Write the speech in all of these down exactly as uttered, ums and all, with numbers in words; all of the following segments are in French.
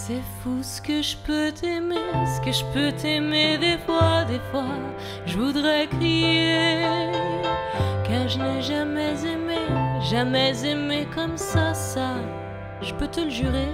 C'est fou ce que je peux t'aimer, ce que je peux t'aimer des fois, des fois je voudrais crier, car je n'ai jamais aimé, jamais aimé comme ça, ça, je peux te le jurer.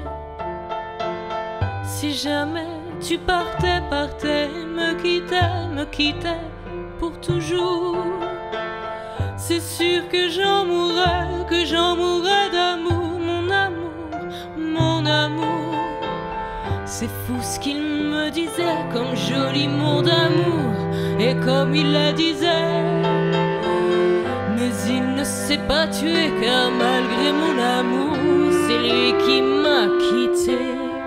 Si jamais tu partais, partais, me quittais, me quittais pour toujours, c'est sûr que j'en mourrais, que j'en mourrais d'amour, mon amour, mon amour. C'est fou ce qu'il me disait comme joli mot d'amour, et comme il la disait, mais il ne s'est pas tué, car malgré mon amour, c'est lui qui m'a quitté.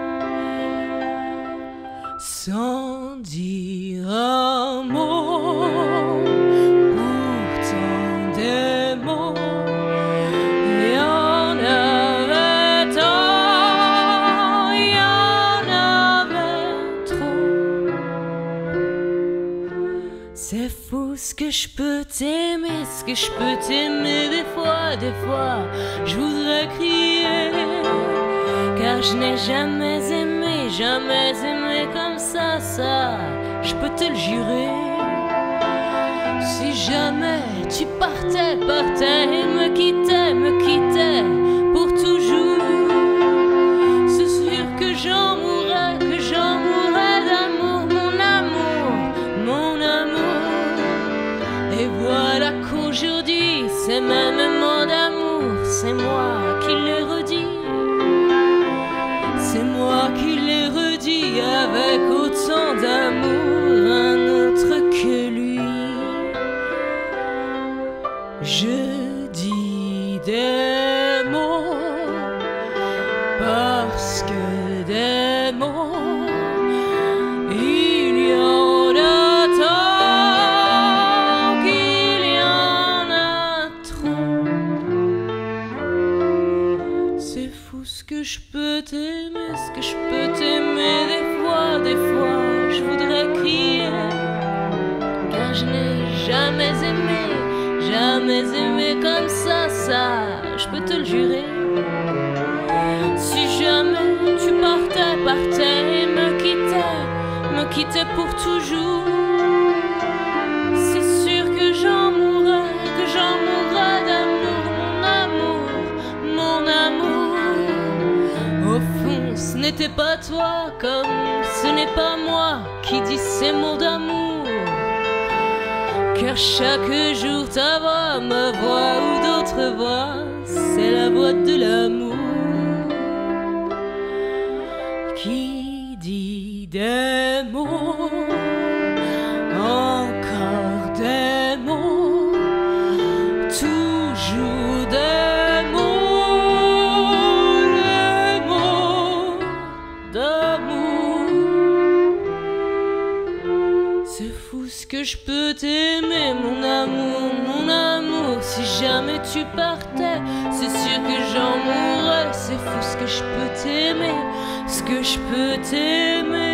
Sans dire un mot, pourtant des mots, il y en avait tant, il y en avait trop. C'est fou ce que je peux t'aimer, ce que je peux t'aimer des fois, des fois je voudrais crier, car je n'ai jamais aimé, jamais aimé comme ça, ça, je peux te le jurer. Si jamais tu partais, partais, me quittais, me quittais pour toujours, c'est sûr que j'en mourrais, que j'en mourrais d'amour, mon amour, mon amour. Et voilà qu'aujourd'hui, ces mêmes mots d'amour, c'est moi qui les redis. C'est moi qui l'ai redit avec autant d'amour, un autre que lui. Je dis des mots parce que des mots, il y en a tant qu'il y en a trop. C'est fou ce que je peux t'aimer, ce que je peux t'aimer des fois, des fois je voudrais crier, car je n'ai jamais aimé, jamais aimé comme ça, ça, je peux te le jurer. Si jamais tu partais, partais, me quittais, me quittais pour toujours, c'est sûr que j'en mourrais, que j'en mourrais d'amour, mon amour, mon amour. Au fond, ce n'était pas toi, comme ce n'est pas moi qui dis ces mots d'amour, car chaque jour ta voix, ma voix ou d'autres voix, c'est la voix de l'amour qui dit des mots, encore des mots, toujours des mots, les mots d'amour. C'est fou ce que je peux t'aimer, mon amour, mon amour. Si jamais tu partais, c'est sûr que j'en mourrais. C'est fou ce que je peux t'aimer, ce que je peux t'aimer.